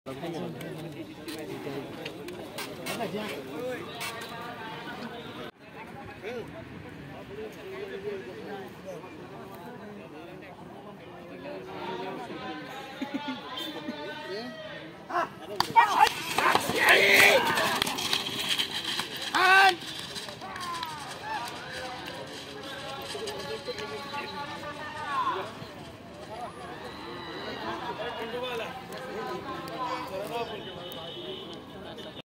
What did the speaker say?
Hãy subscribe cho kênh Ghiền Mì Gõ để không bỏ lỡ những video hấp dẫn.